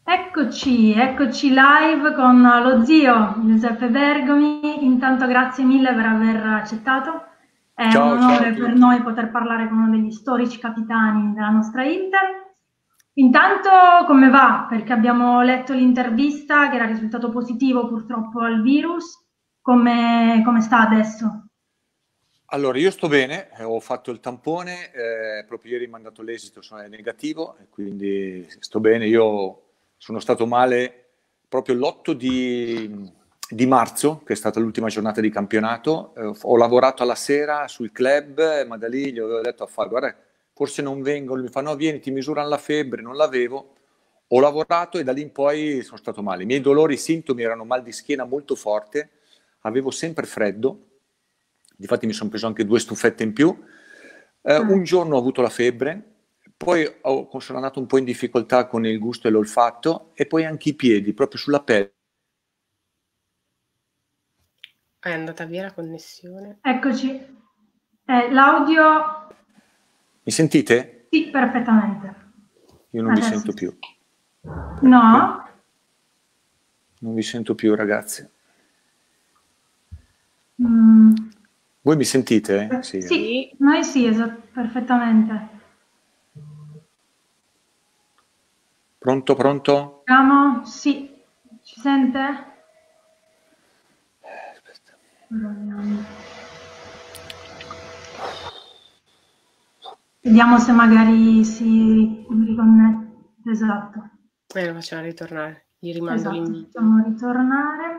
Eccoci live con lo zio Giuseppe Bergomi. Intanto grazie mille per aver accettato. È un Ciao, ciao a onore per tutti. noi poter parlare con uno degli storici capitani della nostra Inter. Intanto come va? Perché abbiamo letto l'intervista che era risultato positivo purtroppo al virus. Come sta adesso? Allora, io sto bene, ho fatto il tampone, proprio ieri mi ha mandato l'esito, è negativo, e quindi sto bene. Io sono stato male proprio l'8 di marzo, che è stata l'ultima giornata di campionato. Ho lavorato alla sera sul club, ma da lì gli avevo detto a Fabio, guarda, forse non vengo. Lui mi fa, no, vieni, ti misurano la febbre, non l'avevo. Ho lavorato e da lì in poi sono stato male. I miei dolori, i sintomi erano mal di schiena molto forte, avevo sempre freddo, difatti mi sono preso anche 2 stufette in più. Un giorno ho avuto la febbre, poi sono andato un po' in difficoltà con il gusto e l'olfatto, e poi anche i piedi, proprio sulla pelle. È andata via la connessione. Eccoci. L'audio? Mi sentite? Sì, perfettamente. Io non vi Adesso sento sì. più. No? Non vi sento più, ragazzi. Mm. Voi mi sentite? Sì. Sì, noi sì, perfettamente. Pronto, pronto? Siamo? Sì, ci sente? Aspetta. Vediamo se magari si riconnette. Esatto. Lo facciamo ritornare. Gli rimando Esatto, l'invito. facciamo ritornare.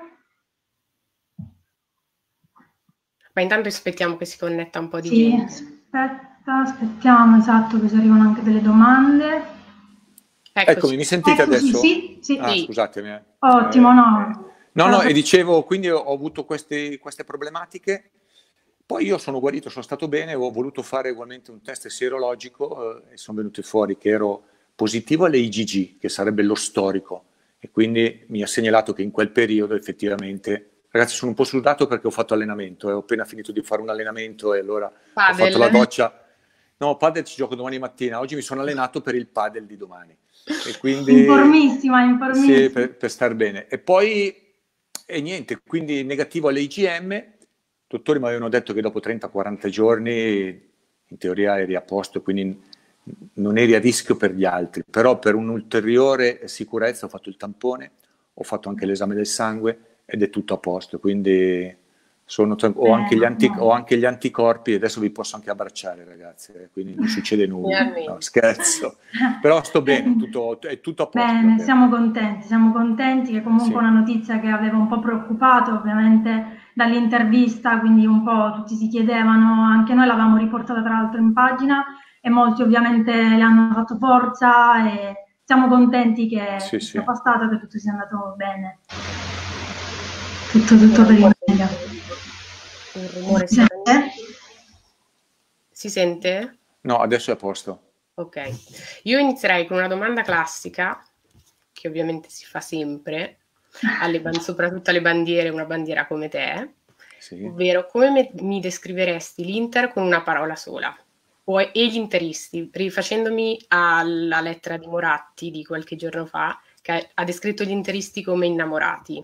Ma intanto aspettiamo che si connetta un po' di Sì, gente. aspettiamo, esatto, che ci arrivano anche delle domande. Eccomi, mi sentite Eccoci, adesso? sì. Ah, scusatemi. Ottimo, no. No, e dicevo, quindi ho avuto queste problematiche, poi io sono guarito, sono stato bene, ho voluto fare ugualmente un test sierologico, e sono venuti fuori che ero positivo alle IgG, che sarebbe lo storico, e quindi mi ha segnalato che in quel periodo effettivamente, ragazzi, sono un po' sudato perché ho fatto allenamento, ho appena finito di fare un allenamento e allora ho fatto la doccia. No, padel ci gioco domani mattina, oggi mi sono allenato per il padel di domani. E quindi informissima. sì, per star bene. E poi niente, quindi negativo all'IgM. I dottori mi avevano detto che dopo 30-40 giorni in teoria eri a posto, quindi non eri a rischio per gli altri, però per un'ulteriore sicurezza ho fatto il tampone, ho fatto anche l'esame del sangue ed è tutto a posto, quindi ho anche gli anticorpi e adesso vi posso anche abbracciare, ragazzi, quindi non succede nulla, no, scherzo, però sto bene, è tutto a posto. Bene, siamo contenti che comunque Sì. una notizia che aveva un po' preoccupato ovviamente dall'intervista, quindi un po' tutti si chiedevano, anche noi l'avevamo riportata tra l'altro in pagina e molti ovviamente le hanno fatto forza e siamo contenti che sia passato, che tutto sia andato bene. Tutto per il meglio. Un rumore Si sente? Si sente? No, adesso è a posto. Ok, io inizierei con una domanda classica, che ovviamente si fa sempre, soprattutto alle bandiere, una bandiera come te, ovvero come mi descriveresti l'Inter con una parola sola? E gli interisti, rifacendomi alla lettera di Moratti di qualche giorno fa, che ha descritto gli interisti come innamorati.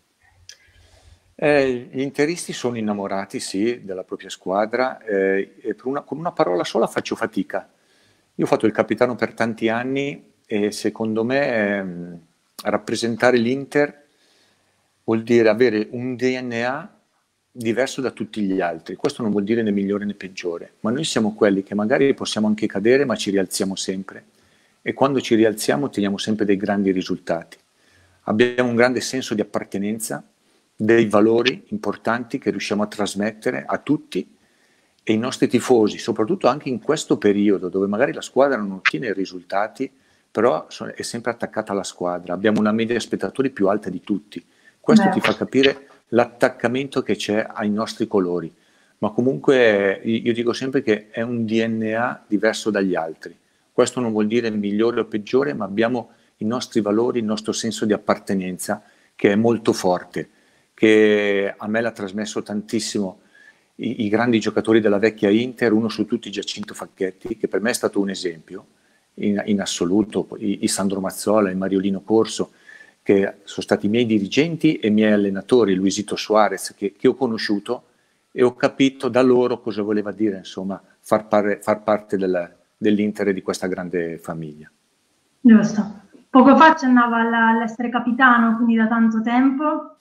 Gli interisti sono innamorati, sì, della propria squadra, e con una parola sola faccio fatica. Io ho fatto il capitano per tanti anni e secondo me rappresentare l'Inter vuol dire avere un DNA diverso da tutti gli altri. Questo non vuol dire né migliore né peggiore, ma noi siamo quelli che magari possiamo anche cadere, ma ci rialziamo sempre. E quando ci rialziamo teniamo sempre dei grandi risultati. Abbiamo un grande senso di appartenenza, dei valori importanti che riusciamo a trasmettere a tutti e i nostri tifosi, soprattutto anche in questo periodo dove magari la squadra non ottiene i risultati, però è sempre attaccata alla squadra. Abbiamo una media spettatori più alta di tutti. Questo ti fa capire l'attaccamento che c'è ai nostri colori. Ma comunque io dico sempre che è un DNA diverso dagli altri. Questo non vuol dire migliore o peggiore, ma abbiamo i nostri valori, il nostro senso di appartenenza che è molto forte, che a me l'ha trasmesso tantissimo i grandi giocatori della vecchia Inter, uno su tutti Giacinto Facchetti, che per me è stato un esempio, in assoluto, i Sandro Mazzola, il Mariolino Corso, che sono stati i miei dirigenti e i miei allenatori, Luisito Suarez, che ho conosciuto e ho capito da loro cosa voleva dire, insomma, far parte dell'Inter e di questa grande famiglia. Giusto. Poco fa accennava all'essere capitano, quindi da tanto tempo.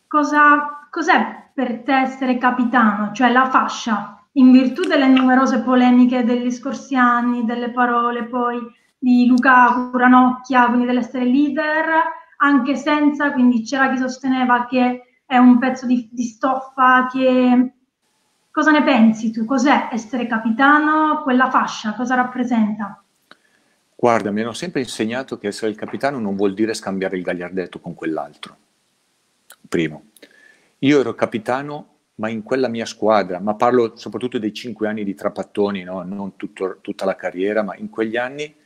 Cos'è per te essere capitano, cioè la fascia, in virtù delle numerose polemiche degli scorsi anni, delle parole poi di Luca Ranocchia, quindi dell'essere leader, anche senza, quindi c'era chi sosteneva che è un pezzo di stoffa, che... Cosa ne pensi tu? Cos'è essere capitano? Quella fascia, cosa rappresenta? Guarda, mi hanno sempre insegnato che essere il capitano non vuol dire scambiare il gagliardetto con quell'altro. Primo, io ero capitano, ma in quella mia squadra, ma parlo soprattutto dei 5 anni di Trapattoni, no? Non tutta la carriera, ma in quegli anni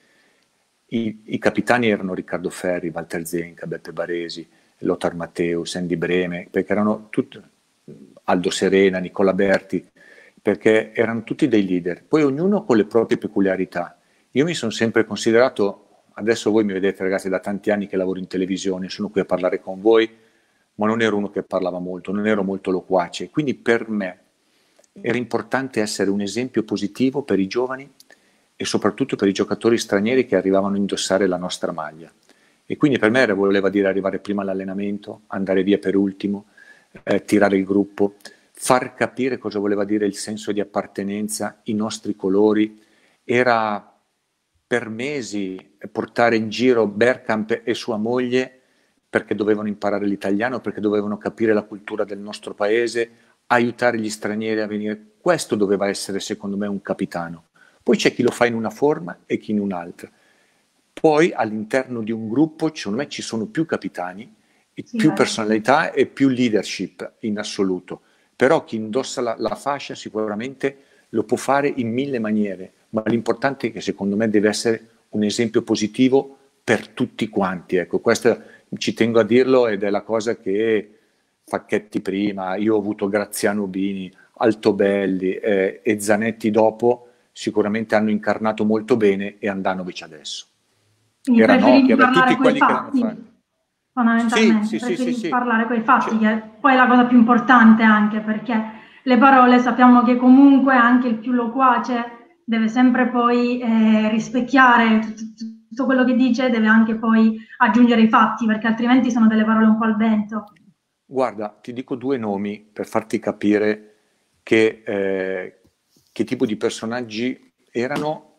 i capitani erano Riccardo Ferri, Walter Zenca, Beppe Baresi, Lothar Matthäus, Andy Breme, perché erano tutti, Aldo Serena, Nicola Berti, perché erano tutti dei leader, poi ognuno con le proprie peculiarità. Io mi sono sempre considerato, adesso voi mi vedete ragazzi da tanti anni che lavoro in televisione, sono qui a parlare con voi, ma non ero uno che parlava molto, non ero molto loquace, quindi per me era importante essere un esempio positivo per i giovani e soprattutto per i giocatori stranieri che arrivavano a indossare la nostra maglia. E quindi per me voleva dire arrivare prima all'allenamento, andare via per ultimo, tirare il gruppo, far capire cosa voleva dire il senso di appartenenza, i nostri colori. Era per mesi portare in giro Bergkamp e sua moglie perché dovevano imparare l'italiano, perché dovevano capire la cultura del nostro paese, aiutare gli stranieri a venire. Questo doveva essere secondo me un capitano. Poi c'è chi lo fa in una forma e chi in un'altra. Poi all'interno di un gruppo, secondo me, ci sono più capitani, più personalità e più leadership in assoluto. Però chi indossa la fascia sicuramente lo può fare in 1000 maniere, ma l'importante è che secondo me deve essere un esempio positivo per tutti quanti. Ecco, questo ci tengo a dirlo ed è la cosa che Facchetti prima, io ho avuto Graziano Bini, Altobelli e Zanetti dopo, sicuramente hanno incarnato molto bene, e Andanovic adesso. Quindi era preferivi parlare tutti quelli fatti, che l'hanno fatto. fondamentalmente, Sì. parlare coi fatti, che poi è la cosa più importante, anche perché le parole sappiamo che comunque anche il più loquace deve sempre poi rispecchiare tutto quello che dice, deve anche poi aggiungere i fatti, perché altrimenti sono delle parole un po' al vento. Guarda, ti dico 2 nomi per farti capire che tipo di personaggi erano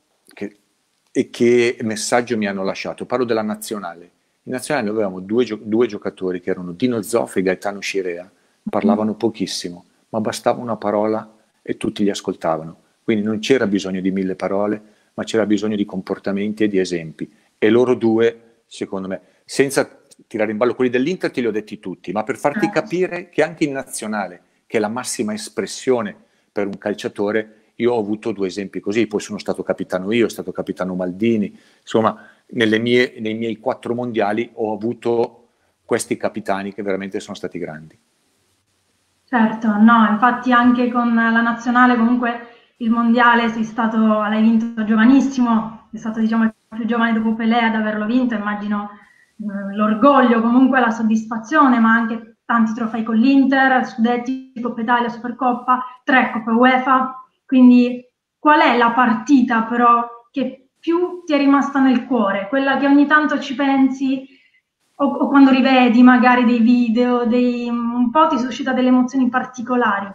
e che messaggio mi hanno lasciato. Parlo della Nazionale. In Nazionale avevamo due giocatori che erano Dino Zoff e Gaetano Scirea, parlavano pochissimo, ma bastava una parola e tutti li ascoltavano. Quindi non c'era bisogno di 1000 parole, ma c'era bisogno di comportamenti e di esempi. E loro due, secondo me, senza tirare in ballo quelli dell'Inter, te li ho detti tutti, ma per farti capire che anche in Nazionale, che è la massima espressione per un calciatore, io ho avuto 2 esempi così. Poi sono stato capitano io, è stato capitano Maldini, insomma nei miei 4 mondiali ho avuto questi capitani che veramente sono stati grandi. Certo, no, infatti anche con la Nazionale comunque il mondiale l'hai vinto giovanissimo, sei stato diciamo il più giovane dopo Pelé ad averlo vinto, immagino l'orgoglio, comunque la soddisfazione, ma anche tanti trofei con l'Inter, Scudetti, Coppa Italia, Supercoppa, 3 Coppe UEFA, quindi qual è la partita però che più ti è rimasta nel cuore, quella che ogni tanto ci pensi o quando rivedi magari dei video, un po' ti suscita delle emozioni particolari?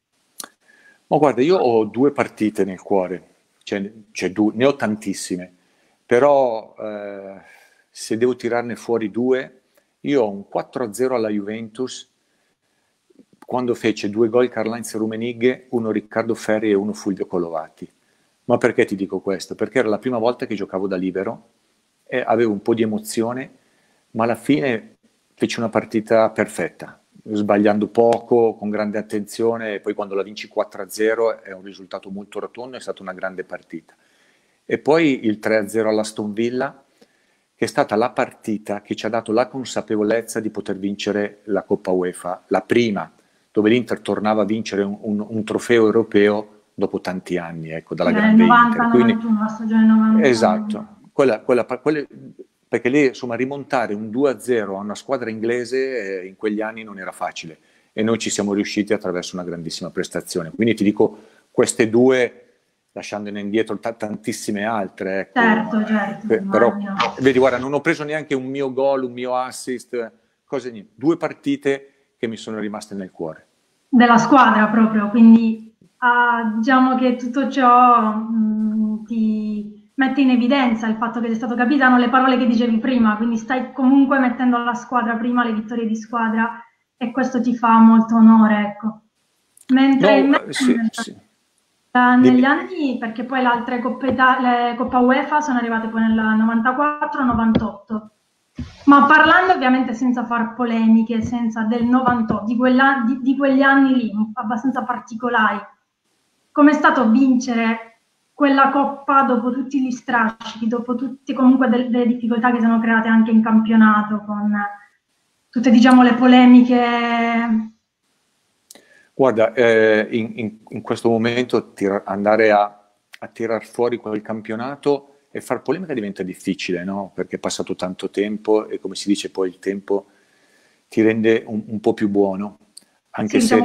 Ma guarda, io ho 2 partite nel cuore, ne ho tantissime, però se devo tirarne fuori 2, io ho un 4-0 alla Juventus, quando fece 2 gol Karl-Heinz Rummenigge, uno Riccardo Ferri e uno Fulvio Colovati. Ma perché ti dico questo? Perché era la prima volta che giocavo da libero e avevo un po' di emozione, ma alla fine feci una partita perfetta, sbagliando poco, con grande attenzione, e poi quando la vinci 4-0 è un risultato molto rotondo, è stata una grande partita. E poi il 3-0 all'Aston Villa, che è stata la partita che ci ha dato la consapevolezza di poter vincere la Coppa UEFA, la prima, dove l'Inter tornava a vincere un trofeo europeo dopo tanti anni, ecco, dalla grande 90, Inter. Quindi, 91, la stagione 90. esatto. perché lì, insomma, rimontare un 2-0 a una squadra inglese in quegli anni non era facile e noi ci siamo riusciti attraverso una grandissima prestazione. Quindi ti dico, queste due, lasciandone indietro tantissime altre, ecco. Certo. Però, vedi, guarda, non ho preso neanche un mio gol, un mio assist, cose niente. 2 partite che mi sono rimaste nel cuore. Della squadra proprio, quindi diciamo che tutto ciò ti mette in evidenza il fatto che sei stato capitano, le parole che dicevi prima, quindi stai comunque mettendo la squadra prima, le vittorie di squadra, e questo ti fa molto onore, ecco. Mentre negli anni, perché poi le altre Coppa UEFA sono arrivate poi nel 94-98, ma parlando ovviamente senza far polemiche, senza del 98, di quegli anni lì, abbastanza particolari, com'è stato vincere quella Coppa dopo tutti gli strascichi, dopo tutte comunque delle difficoltà che sono create anche in campionato, con tutte, diciamo, le polemiche? Guarda, in questo momento andare a tirar fuori quel campionato e far polemica diventa difficile, no? Perché è passato tanto tempo e, come si dice, poi il tempo ti rende un po' più buono, anche se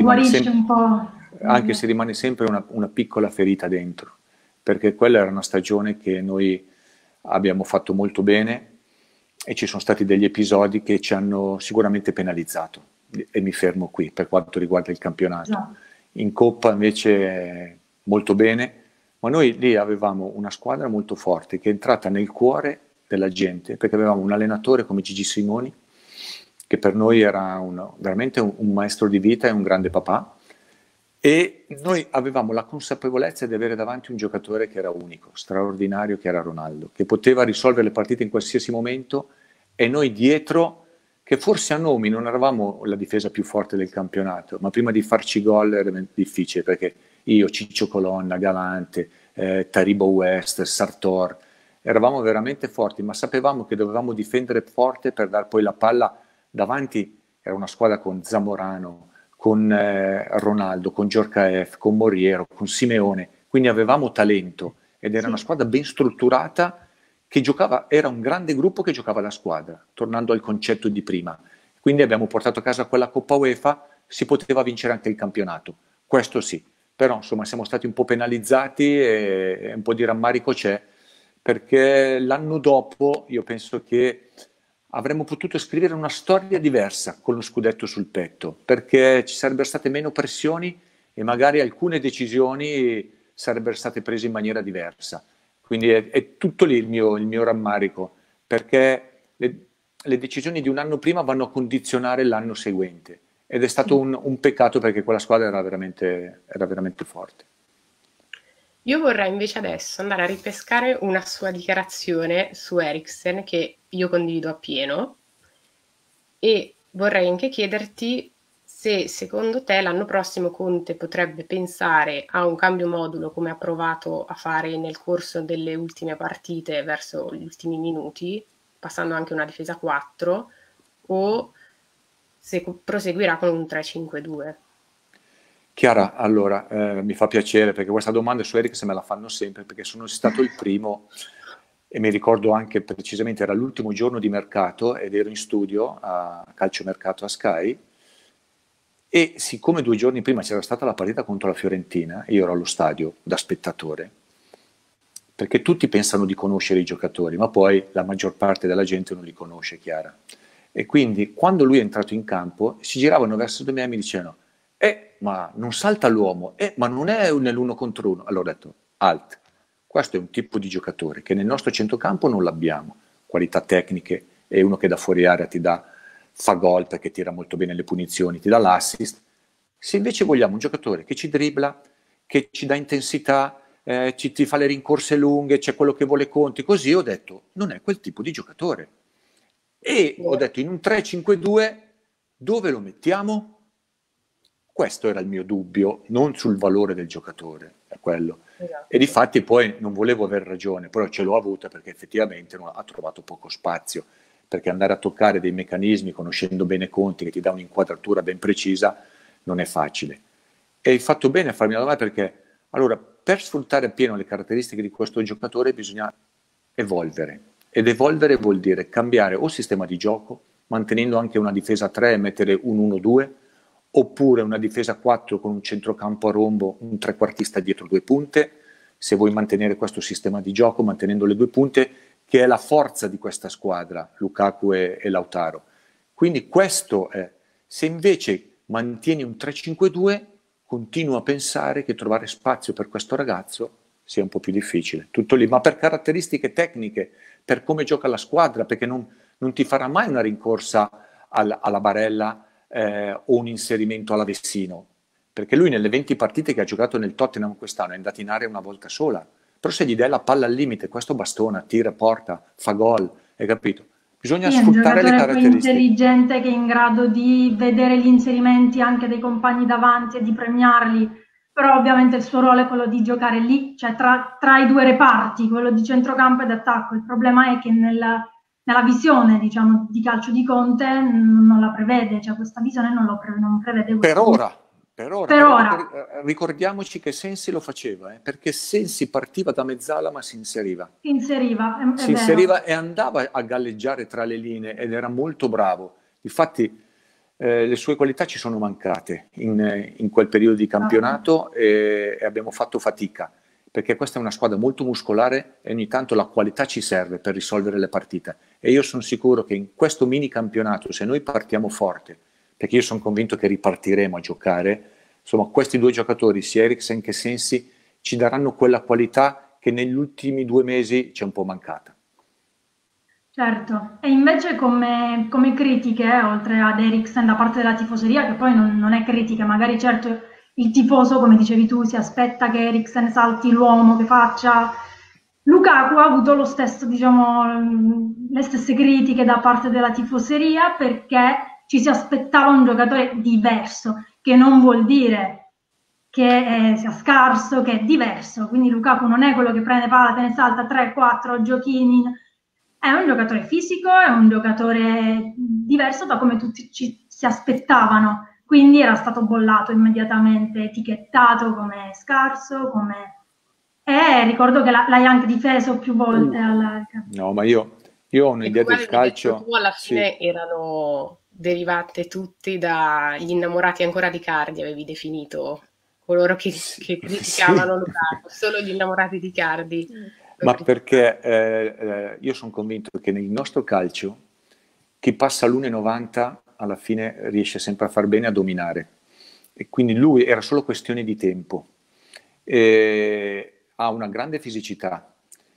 rimane sempre una piccola ferita dentro, perché quella era una stagione che noi abbiamo fatto molto bene e ci sono stati degli episodi che ci hanno sicuramente penalizzato, e mi fermo qui per quanto riguarda il campionato. No. In Coppa invece molto bene, ma noi lì avevamo una squadra molto forte che è entrata nel cuore della gente, perché avevamo un allenatore come Gigi Simoni, che per noi era veramente un maestro di vita e un grande papà, e noi avevamo la consapevolezza di avere davanti un giocatore che era unico, straordinario, che era Ronaldo, che poteva risolvere le partite in qualsiasi momento, e noi dietro, che forse a nomi non eravamo la difesa più forte del campionato, ma prima di farci gol era difficile, perché io, Ciccio Colonna, Galante, Taribo West, Sartor, eravamo veramente forti, ma sapevamo che dovevamo difendere forte per dar poi la palla davanti. Era una squadra con Zamorano, con Ronaldo, con Djorkaeff, con Moriero, con Simeone, quindi avevamo talento ed era una squadra ben strutturata che giocava, era un grande gruppo che giocava la squadra, tornando al concetto di prima. Quindi abbiamo portato a casa quella Coppa UEFA, si poteva vincere anche il campionato, questo sì, però insomma siamo stati un po' penalizzati e un po' di rammarico c'è, perché l'anno dopo io penso che avremmo potuto scrivere una storia diversa con lo scudetto sul petto, perché ci sarebbero state meno pressioni e magari alcune decisioni sarebbero state prese in maniera diversa. Quindi è tutto lì il mio rammarico, perché le decisioni di un anno prima vanno a condizionare l'anno seguente, ed è stato un peccato, perché quella squadra era veramente forte. Io vorrei invece adesso andare a ripescare una sua dichiarazione su Eriksen che io condivido appieno, e vorrei anche chiederti se secondo te l'anno prossimo Conte potrebbe pensare a un cambio modulo, come ha provato a fare nel corso delle ultime partite verso gli ultimi minuti, passando anche una difesa 4, o se proseguirà con un 3-5-2. Chiara, allora, mi fa piacere, perché questa domanda su Eriksen me la fanno sempre, perché sono stato il primo, e mi ricordo anche precisamente, era l'ultimo giorno di mercato ed ero in studio a calciomercato a Sky, e siccome 2 giorni prima c'era stata la partita contro la Fiorentina, io ero allo stadio da spettatore, perché tutti pensano di conoscere i giocatori, ma poi la maggior parte della gente non li conosce, Chiara. E quindi quando lui è entrato in campo si giravano verso di me e mi dicevano: ma non salta l'uomo, ma non è nell'1 contro 1. Allora ho detto: alt, questo è un tipo di giocatore che nel nostro centrocampo non l'abbiamo, qualità tecniche, è uno che da fuori area fa gol perché tira molto bene le punizioni, ti dà l'assist. Se invece vogliamo un giocatore che ci dribbla, che ci dà intensità, ti fa le rincorse lunghe, c'è quello che vuole Conti, così, ho detto non è quel tipo di giocatore. E ho detto, in un 3-5-2 dove lo mettiamo? Questo era il mio dubbio, non sul valore del giocatore, è quello. Esatto. E difatti poi non volevo aver ragione, però ce l'ho avuta, perché effettivamente ha trovato poco spazio, perché andare a toccare dei meccanismi conoscendo bene Conti, che ti dà un'inquadratura ben precisa, non è facile. E hai fatto bene a farmi la domanda, perché allora, per sfruttare appieno le caratteristiche di questo giocatore bisogna evolvere. Ed evolvere vuol dire cambiare o sistema di gioco, mantenendo anche una difesa a 3 e mettere un 1-2, oppure una difesa a 4 con un centrocampo a rombo, un trequartista dietro 2 punte, se vuoi mantenere questo sistema di gioco, mantenendo le 2 punte, che è la forza di questa squadra, Lukaku e Lautaro. Quindi questo è. Se invece mantieni un 3-5-2, continuo a pensare che trovare spazio per questo ragazzo sia un po' più difficile. Tutto lì, ma per caratteristiche tecniche, per come gioca la squadra, perché non ti farà mai una rincorsa alla Barella o un inserimento all'Avessino, perché lui nelle 20 partite che ha giocato nel Tottenham quest'anno è andato in area una volta sola, però se gli dai la palla al limite, questo bastona, tira, porta, fa gol, hai capito? Bisogna sfruttare le caratteristiche. È un giocatore intelligente che è in grado di vedere gli inserimenti anche dei compagni davanti e di premiarli, però ovviamente il suo ruolo è quello di giocare lì, cioè tra i due reparti, quello di centrocampo ed attacco. Il problema è che nella visione, diciamo, di calcio di Conte non la prevede, cioè questa visione non prevede. Per ora. Ricordiamoci che Sensi lo faceva, perché Sensi partiva da mezzala ma si inseriva. Si inseriva e andava a galleggiare tra le linee ed era molto bravo. Infatti le sue qualità ci sono mancate in quel periodo di campionato e abbiamo fatto fatica, perché questa è una squadra molto muscolare e ogni tanto la qualità ci serve per risolvere le partite. E io sono sicuro che in questo mini campionato, se noi partiamo forte, perché io sono convinto che ripartiremo a giocare, insomma questi due giocatori, sia Eriksen che Sensi, ci daranno quella qualità che negli ultimi 2 mesi ci è un po' mancata. Certo, e invece come critiche, oltre ad Eriksen da parte della tifoseria, che poi non è critica, magari certo il tifoso, come dicevi tu, si aspetta che Eriksen salti l'uomo, che faccia... Lukaku ha avuto lo stesso, diciamo, le stesse critiche da parte della tifoseria, perché ci si aspettava un giocatore diverso, che non vuol dire che sia scarso, che è diverso. Quindi Lukaku non è quello che prende palla, te ne salta 3-4 giochini, è un giocatore fisico, è un giocatore diverso da come tutti ci si aspettavano. Quindi era stato bollato immediatamente, etichettato come scarso, ricordo che l'hai anche difeso più volte. No, ma io ho un'idea del calcio... Tu alla fine erano derivate tutti dagli innamorati ancora di Icardi, avevi definito coloro che criticavano Lukaku, solo gli innamorati di Icardi. Ma perché io sono convinto che nel nostro calcio chi passa l'1,90 alla fine riesce sempre a far bene, a dominare, e quindi lui era solo questione di tempo. Ha una grande fisicità,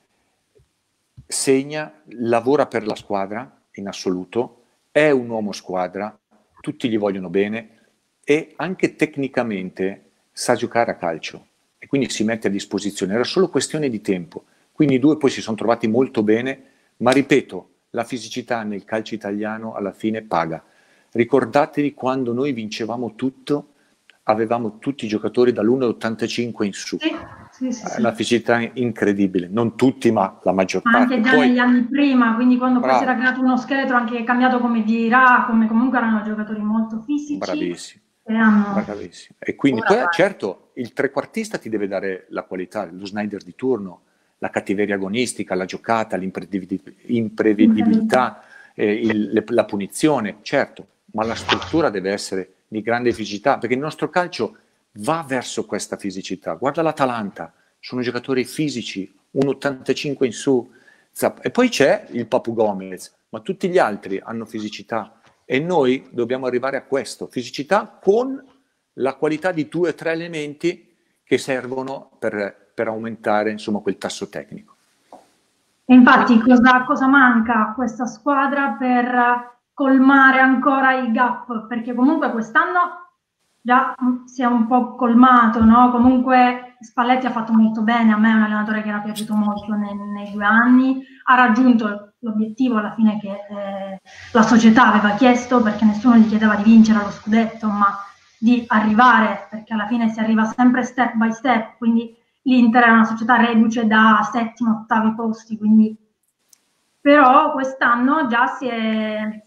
segna, lavora per la squadra in assoluto, è un uomo squadra, tutti gli vogliono bene e anche tecnicamente sa giocare a calcio e quindi si mette a disposizione, era solo questione di tempo. Quindi i due poi si sono trovati molto bene, ma ripeto, la fisicità nel calcio italiano alla fine paga. Ricordatevi quando noi vincevamo tutto, avevamo tutti i giocatori dall'1,85 in su. Sì. Una fisicità incredibile, non tutti ma la maggior parte. Anche già negli anni prima, quindi quando poi si era creato uno scheletro anche cambiato come Vieira, come comunque erano giocatori molto fisici. Bravissimi. Bravissimi. E quindi poi certo il trequartista ti deve dare la qualità, lo Snyder di turno, la cattiveria agonistica, la giocata, l'imprevedibilità, la punizione, certo, ma la struttura deve essere di grande fisicità, perché il nostro calcio va verso questa fisicità. Guarda l'Atalanta, sono giocatori fisici, 1,85 in su, e poi c'è il Papu Gomez, ma tutti gli altri hanno fisicità e noi dobbiamo arrivare a questo, fisicità con la qualità di 2 o 3 elementi che servono per aumentare insomma quel tasso tecnico. E infatti cosa manca a questa squadra per colmare ancora il gap? Perché comunque quest'anno già si è un po' colmato, no? Comunque Spalletti ha fatto molto bene, a me è un allenatore che era piaciuto molto nei 2 anni, ha raggiunto l'obiettivo alla fine che la società aveva chiesto, perché nessuno gli chiedeva di vincere lo scudetto, ma di arrivare, perché alla fine si arriva sempre step by step, quindi l'Inter è una società reduce da 7º, 8º posti, quindi però quest'anno già si è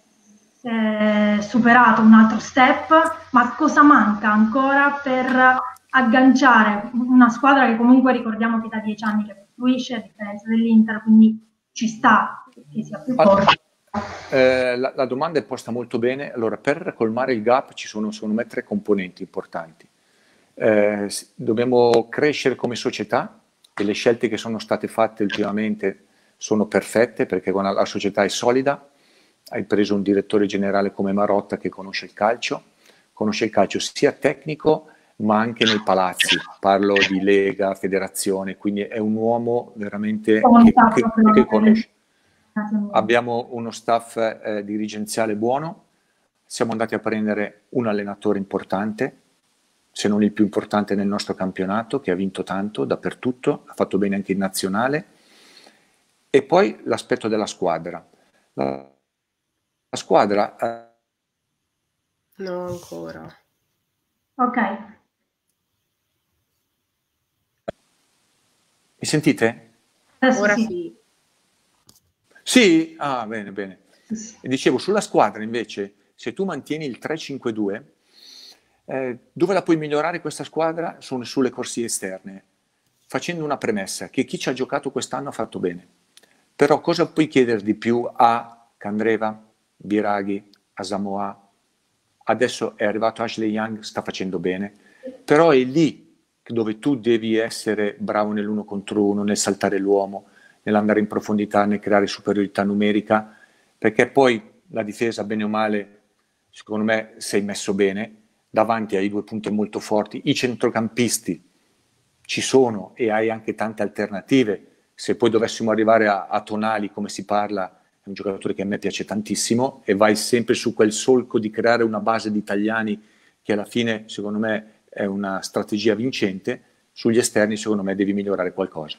superato un altro step, ma cosa manca ancora per agganciare una squadra che comunque ricordiamo che da 10 anni che costruisce, a differenza dell'Inter, quindi ci sta che sia più forte. La domanda è posta molto bene. Allora, per colmare il gap ci sono secondo me 3 componenti importanti. Dobbiamo crescere come società e le scelte che sono state fatte ultimamente sono perfette, perché quando la società è solida, hai preso un direttore generale come Marotta che conosce il calcio sia tecnico ma anche nei palazzi, parlo di Lega, Federazione, quindi è un uomo veramente che conosce. Abbiamo uno staff dirigenziale buono, siamo andati a prendere un allenatore importante, se non il più importante nel nostro campionato, che ha vinto tanto dappertutto, ha fatto bene anche in nazionale, e poi l'aspetto della squadra. La squadra... No, ancora. Ok. Mi sentite? Ora sì. Sì? Ah, bene, bene. E dicevo, sulla squadra invece, se tu mantieni il 3-5-2, dove la puoi migliorare questa squadra sono sulle corsie esterne, facendo una premessa, che chi ci ha giocato quest'anno ha fatto bene. Però cosa puoi chiedere di più a Candreva, Biraghi, a Samoa? Adesso è arrivato Ashley Young, sta facendo bene, però è lì dove tu devi essere bravo nell'1 contro 1, nel saltare l'uomo, nell'andare in profondità, nel creare superiorità numerica, perché poi la difesa, bene o male, secondo me sei messo bene, davanti hai 2 punte molto forti, i centrocampisti ci sono e hai anche tante alternative. Se poi dovessimo arrivare a Tonali, come si parla, è un giocatore che a me piace tantissimo, e vai sempre su quel solco di creare una base di italiani che alla fine, secondo me, è una strategia vincente. Sugli esterni, secondo me, devi migliorare qualcosa.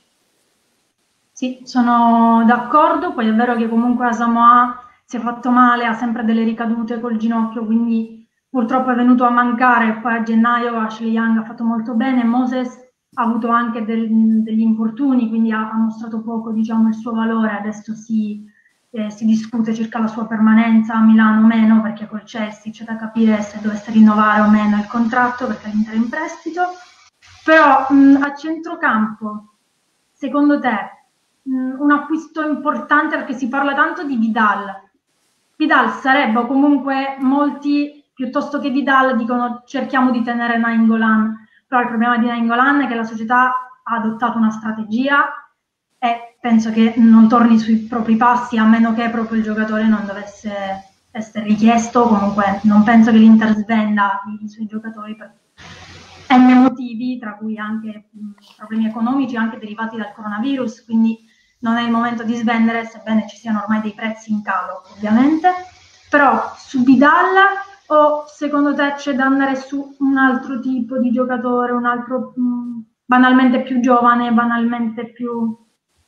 Sì, sono d'accordo, poi è vero che comunque Asamoah si è fatto male, ha sempre delle ricadute col ginocchio, quindi purtroppo è venuto a mancare. Poi a gennaio Ashley Young ha fatto molto bene, Moses ha avuto anche degli infortuni, quindi ha mostrato poco, diciamo, il suo valore. Adesso si discute circa la sua permanenza a Milano o meno, perché col Chelsea c'è da capire se dovesse rinnovare o meno il contratto, perché l'Inter è in prestito. Però a centrocampo, secondo te, un acquisto importante, perché si parla tanto di Vidal. Vidal sarebbe, o comunque molti, piuttosto che Vidal, dicono cerchiamo di tenere Nainggolan. Però il problema di Nainggolan è che la società ha adottato una strategia e penso che non torni sui propri passi, a meno che proprio il giocatore non dovesse essere richiesto. Comunque non penso che l'Inter svenda i suoi giocatori per N motivi, tra cui anche problemi economici anche derivati dal coronavirus, quindi non è il momento di svendere, sebbene ci siano ormai dei prezzi in calo, ovviamente. Però su Vidal, o secondo te c'è da andare su un altro tipo di giocatore, un altro banalmente più giovane, banalmente più...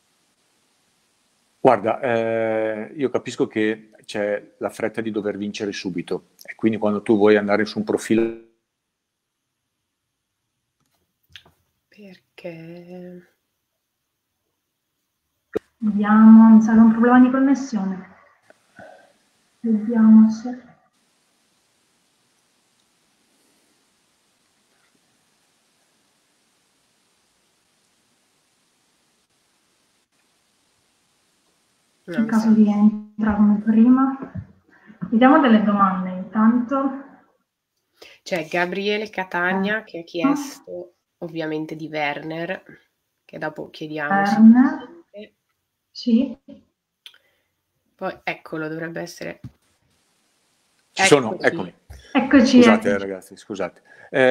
Guarda, io capisco che c'è la fretta di dover vincere subito, e quindi quando tu vuoi andare su un profilo... Perché... Vediamo, mi sa che è un problema di connessione. Vediamo se... In caso rientra come prima. Vediamo delle domande intanto. C'è Gabriele Catania che ha chiesto ovviamente di Werner, che dopo chiediamo. Werner, sì. Poi eccolo, dovrebbe essere... Ci sono, eccomi. Eccoci. Scusate ragazzi, scusate.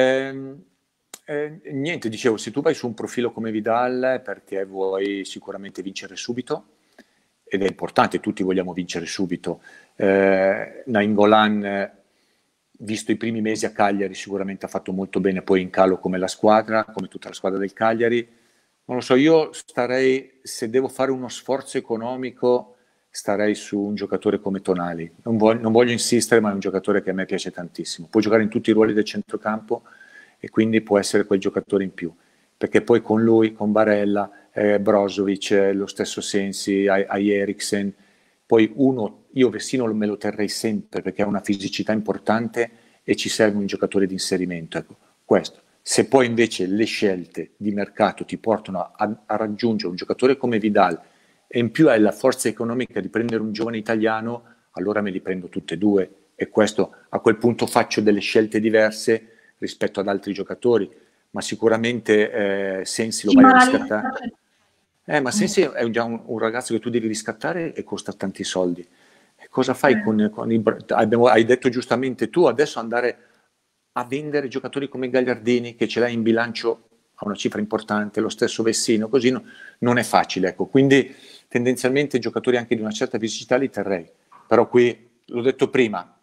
Niente, dicevo, se tu vai su un profilo come Vidal perché vuoi sicuramente vincere subito, ed è importante, tutti vogliamo vincere subito. Nainggolan, visto i primi mesi a Cagliari, sicuramente ha fatto molto bene, poi in calo come la squadra, come tutta la squadra del Cagliari. Non lo so, io starei, se devo fare uno sforzo economico, starei su un giocatore come Tonali. Non voglio insistere, ma è un giocatore che a me piace tantissimo. Può giocare in tutti i ruoli del centrocampo e quindi può essere quel giocatore in più. Perché poi con lui, con Barella, Brozovic, lo stesso Sensi, hai Eriksen, poi io Vessino me lo terrei sempre perché ha una fisicità importante e ci serve un giocatore di inserimento. Ecco, questo. Se poi invece le scelte di mercato ti portano a raggiungere un giocatore come Vidal e in più hai la forza economica di prendere un giovane italiano, allora me li prendo tutte e due, e questo, a quel punto faccio delle scelte diverse rispetto ad altri giocatori, ma sicuramente Sensi lo vai a riscattare. Ma Sensi è già un ragazzo che tu devi riscattare e costa tanti soldi. E cosa fai hai detto giustamente tu, adesso andare a vendere giocatori come Gagliardini, che ce l'hai in bilancio a una cifra importante, lo stesso Vessino, così non è facile, ecco. Quindi tendenzialmente giocatori anche di una certa fisicità li terrei, però qui, l'ho detto prima,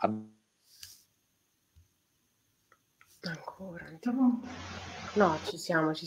ancora no, ci siamo. Ci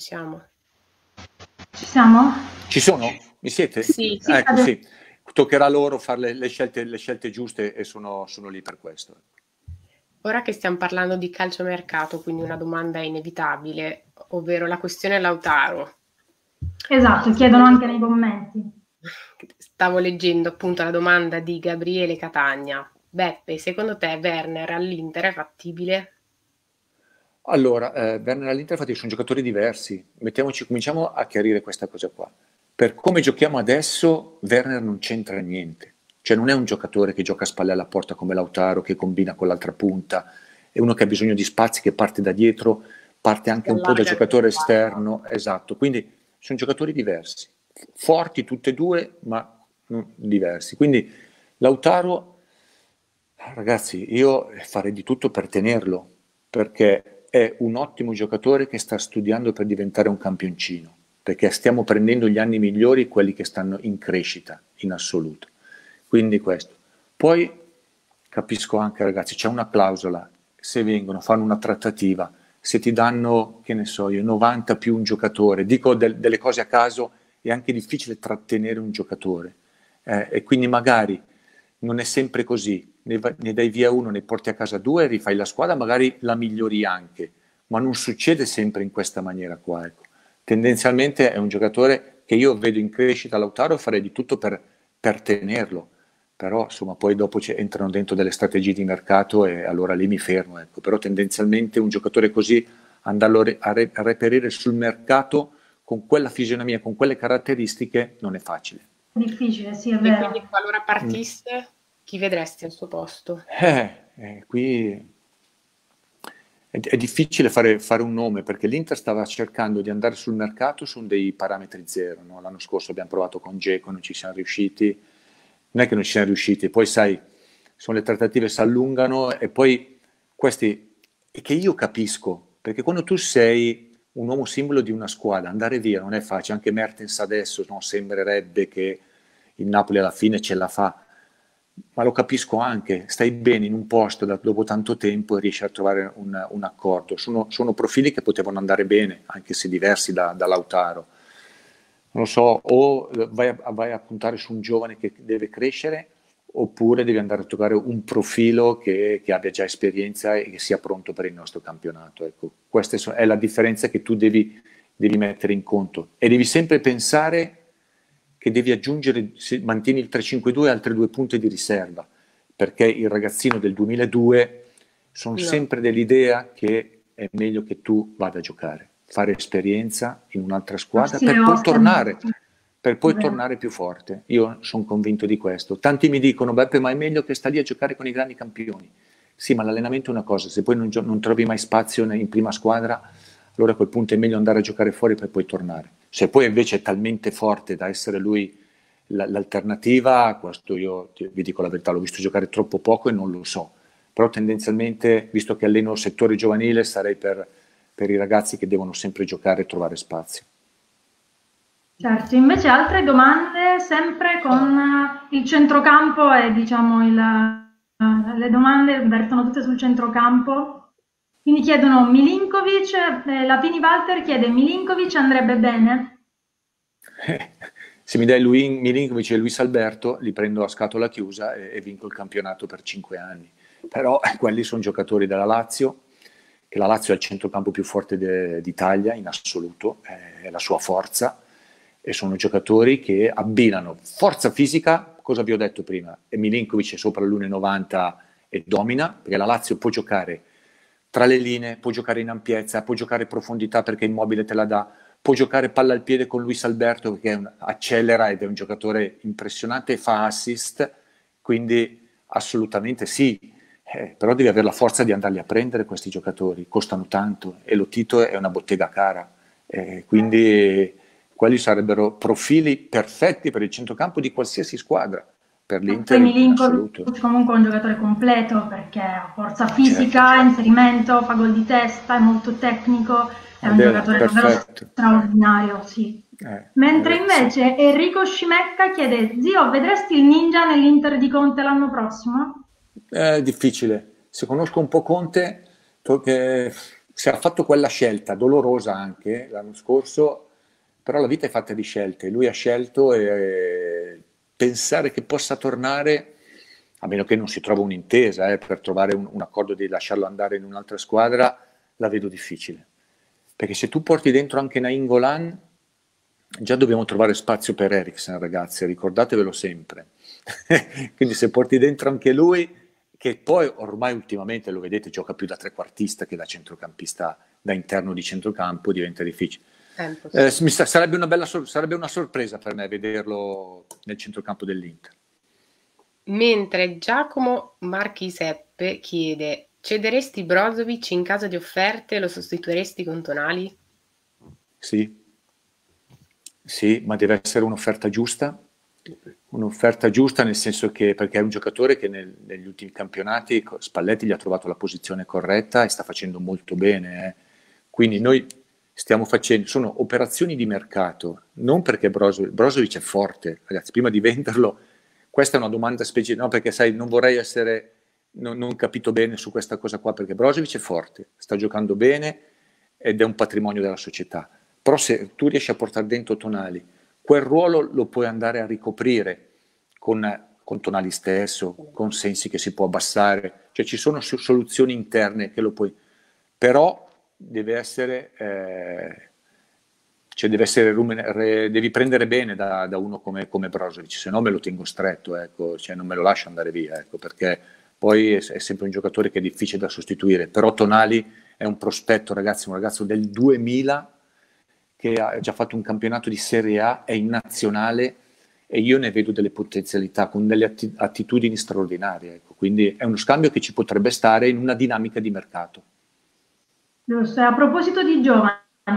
siamo? Ci sono? Mi siete? Sì. Ecco, sì. Toccherà loro fare le scelte giuste, e sono lì per questo. Ora che stiamo parlando di calciomercato, quindi una domanda inevitabile, ovvero la questione Lautaro. Esatto, chiedono anche nei commenti. Stavo leggendo appunto la domanda di Gabriele Catagna. Beppe, secondo te Werner all'Inter è fattibile? Allora, Werner all'Inter, infatti, sono giocatori diversi. Cominciamo a chiarire questa cosa qua. Per come giochiamo adesso, Werner non c'entra niente. Cioè non è un giocatore che gioca a spalle alla porta come Lautaro, che combina con l'altra punta. È uno che ha bisogno di spazi, che parte da dietro, parte anche un po' da giocatore esterno. Esatto, quindi sono giocatori diversi. Forti tutte e due, ma diversi. Quindi Lautaro, ragazzi, io farei di tutto per tenerlo, perché è un ottimo giocatore che sta studiando per diventare un campioncino, perché stiamo prendendo gli anni migliori, quelli che stanno in crescita in assoluto. Quindi questo. Poi capisco anche, ragazzi, c'è una clausola: se vengono, fanno una trattativa, se ti danno, che ne so io, 90 più un giocatore, dico delle cose a caso, è anche difficile trattenere un giocatore, e quindi magari non è sempre così, ne dai via uno, ne porti a casa due, rifai la squadra, magari la migliori anche, ma non succede sempre in questa maniera qua, ecco. Tendenzialmente è un giocatore che io vedo in crescita, Lautaro, e farei di tutto per tenerlo, però insomma poi dopo entrano dentro delle strategie di mercato e allora lì mi fermo, ecco. Però tendenzialmente un giocatore così, andarlo a reperire sul mercato con quella fisionomia, con quelle caratteristiche, non è facile. Difficile, sì, è vero. E quindi qualora partisse, chi vedresti al suo posto? Qui è difficile fare un nome, perché l'Inter stava cercando di andare sul mercato su dei parametri zero, no? L'anno scorso abbiamo provato con Dzeko, non ci siamo riusciti, non è che non ci siamo riusciti, poi sai, sono le trattative, si allungano, e poi questi, e che io capisco, perché quando tu sei un uomo simbolo di una squadra, andare via non è facile. Anche Mertens adesso, no, sembrerebbe che il Napoli alla fine ce la fa, ma lo capisco anche, stai bene in un posto dopo tanto tempo e riesci a trovare un accordo. Sono profili che potevano andare bene, anche se diversi da Lautaro. Non lo so, o vai a puntare su un giovane che deve crescere, oppure devi andare a toccare un profilo che abbia già esperienza e che sia pronto per il nostro campionato. Ecco, questa è la differenza che tu devi mettere in conto, e devi sempre pensare che devi aggiungere, se mantieni il 3-5-2, altre 2 punte di riserva, perché il ragazzino del 2002 sono sempre dell'idea che è meglio che tu vada a giocare, fare esperienza in un'altra squadra, per poi tornare più forte. Io sono convinto di questo. Tanti mi dicono: Beppe, ma è meglio che sta lì a giocare con i grandi campioni. Sì, ma l'allenamento è una cosa, se poi non trovi mai spazio in prima squadra, allora a quel punto è meglio andare a giocare fuori per poi tornare. Se poi invece è talmente forte da essere lui l'alternativa, questo io vi dico la verità, l'ho visto giocare troppo poco e non lo so. Però tendenzialmente, visto che alleno il settore giovanile, sarei per i ragazzi che devono sempre giocare e trovare spazio. Certo, invece altre domande, sempre con il centrocampo, e diciamo le domande vertono tutte sul centrocampo. Quindi chiedono Milinkovic, la Pini Walter chiede: Milinkovic andrebbe bene? Se mi dai Milinkovic e Luis Alberto, li prendo a scatola chiusa e vinco il campionato per 5 anni. Però quelli sono giocatori della Lazio, che la Lazio è il centrocampo più forte d'Italia in assoluto, è la sua forza, e sono giocatori che abbinano forza fisica, cosa vi ho detto prima, e Milinkovic è sopra l'1,90 e domina, perché la Lazio può giocare tra le linee, può giocare in ampiezza, può giocare in profondità perché Immobile te la dà, può giocare palla al piede con Luis Alberto, che accelera ed è un giocatore impressionante e fa assist, quindi assolutamente sì, però devi avere la forza di andarli a prendere questi giocatori, costano tanto e lo Tito è una bottega cara, quindi quelli sarebbero profili perfetti per il centrocampo di qualsiasi squadra, per l'Inter in assoluto. Comunque è un giocatore completo perché ha forza fisica, certo. Inserimento, fa gol di testa, è molto tecnico, è un giocatore davvero straordinario, sì. Mentre invece Enrico Scimecca chiede: zio, vedresti il Ninja nell'Inter di Conte l'anno prossimo? È difficile. Se conosco un po' Conte, perché se ha fatto quella scelta, dolorosa anche l'anno scorso, però la vita è fatta di scelte. Lui ha scelto e pensare che possa tornare, a meno che non si trova un'intesa per trovare un accordo di lasciarlo andare in un'altra squadra, la vedo difficile. Perché se tu porti dentro anche Nainggolan, già dobbiamo trovare spazio per Eriksen, ragazzi, ricordatevelo sempre. Quindi se porti dentro anche lui, che poi ormai ultimamente lo vedete gioca più da trequartista che da centrocampista, da interno di centrocampo, diventa difficile. Sarebbe una sorpresa per me vederlo nel centrocampo dell'Inter. Mentre Giacomo Marchiseppe chiede: cederesti Brozovic in caso di offerte e lo sostituiresti con Tonali? Sì, ma deve essere un'offerta giusta nel senso che, perché è un giocatore che negli ultimi campionati Spalletti gli ha trovato la posizione corretta e sta facendo molto bene. Quindi noi stiamo facendo, sono operazioni di mercato, non perché Brozovic è forte, ragazzi, prima di venderlo, questa è una domanda specifica, no, perché sai, non vorrei essere, non capito bene su questa cosa qua, perché Brozovic è forte, sta giocando bene ed è un patrimonio della società. Però se tu riesci a portare dentro Tonali, quel ruolo lo puoi andare a ricoprire con Tonali stesso, con Sensi che si può abbassare, cioè ci sono soluzioni interne che lo puoi, però devi prendere bene da uno come Brozovic, se no me lo tengo stretto, ecco, cioè non me lo lascio andare via, ecco, perché poi è sempre un giocatore che è difficile da sostituire, però Tonali è un prospetto, ragazzi, un ragazzo del 2000 che ha già fatto un campionato di Serie A, è in nazionale e io ne vedo delle potenzialità, con delle attitudini straordinarie. Ecco. Quindi è uno scambio che ci potrebbe stare in una dinamica di mercato. Giusto. E a proposito di giovani,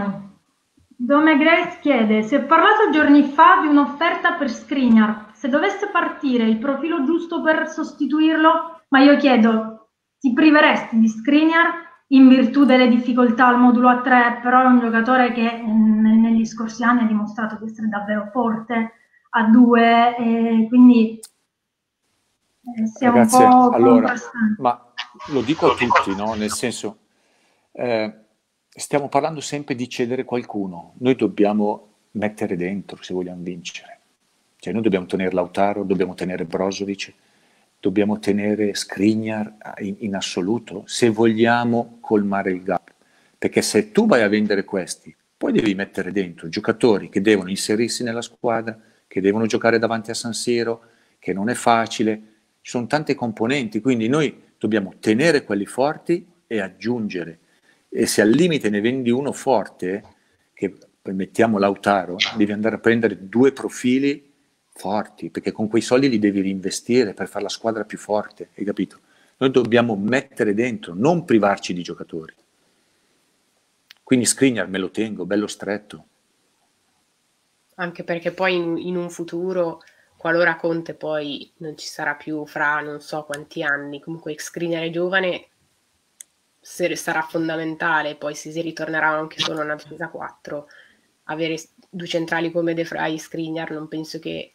Dome Grace chiede: si è parlato giorni fa di un'offerta per Skriniar, se dovesse partire il profilo giusto per sostituirlo, ma io chiedo, ti priveresti di Skriniar in virtù delle difficoltà al modulo A3, però è un giocatore che negli scorsi anni ha dimostrato di essere davvero forte a 2, e quindi siamo ragazzi, un po' allora, ma lo dico a tutti, no? Nel senso, stiamo parlando sempre di cedere qualcuno, noi dobbiamo mettere dentro se vogliamo vincere, cioè noi dobbiamo tenere Lautaro, dobbiamo tenere Brozovic, dobbiamo tenere Skriniar in assoluto se vogliamo colmare il gap, perché se tu vai a vendere questi, poi devi mettere dentro giocatori che devono inserirsi nella squadra, che devono giocare davanti a San Siro, che non è facile, ci sono tante componenti, quindi noi dobbiamo tenere quelli forti e aggiungere, e se al limite ne vendi uno forte, che mettiamo Lautaro, devi andare a prendere 2 profili forti, perché con quei soldi li devi reinvestire per fare la squadra più forte, hai capito? Noi dobbiamo mettere dentro, non privarci di giocatori. Quindi Skriniar me lo tengo, bello stretto. Anche perché poi in un futuro, qualora Conte poi non ci sarà più fra non so quanti anni, comunque Skriniar è giovane, sarà fondamentale, poi se si ritornerà anche solo a una difesa 4, avere 2 centrali come De Vrij e Skriniar, non penso che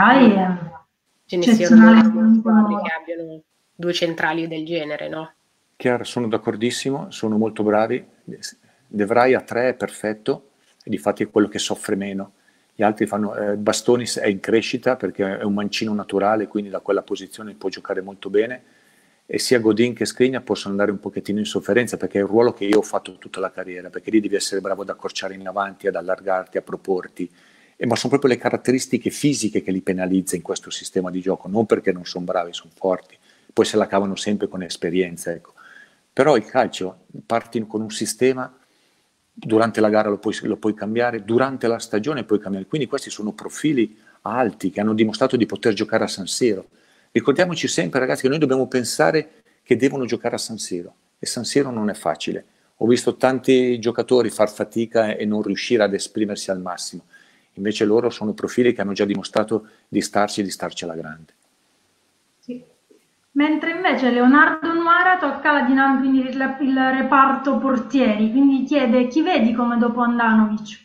ce ne siano squadre che abbiano 2 centrali del genere, no? Chiaro, sono d'accordissimo, sono molto bravi. De Vrij a 3 è perfetto, e difatti è quello che soffre meno. Gli altri fanno, Bastonis è in crescita perché è un mancino naturale, quindi da quella posizione può giocare molto bene, e sia Godin che Skriniar possono andare un pochettino in sofferenza, perché è il ruolo che io ho fatto tutta la carriera, perché lì devi essere bravo ad accorciare in avanti, ad allargarti, a proporti, ma sono proprio le caratteristiche fisiche che li penalizza in questo sistema di gioco, non perché non sono bravi, sono forti, poi se la cavano sempre con esperienza, ecco. Però il calcio, parti con un sistema durante la gara lo puoi cambiare, durante la stagione puoi cambiare. Quindi questi sono profili alti che hanno dimostrato di poter giocare a San Siro. Ricordiamoci sempre, ragazzi, che noi dobbiamo pensare che devono giocare a San Siro, e San Siro non è facile. Ho visto tanti giocatori far fatica e non riuscire ad esprimersi al massimo. Invece loro sono profili che hanno già dimostrato di starci alla grande. Sì. Mentre invece Leonardo Nuara tocca la dinamica, quindi il reparto portieri, quindi chiede: chi vedi come dopo Handanovic?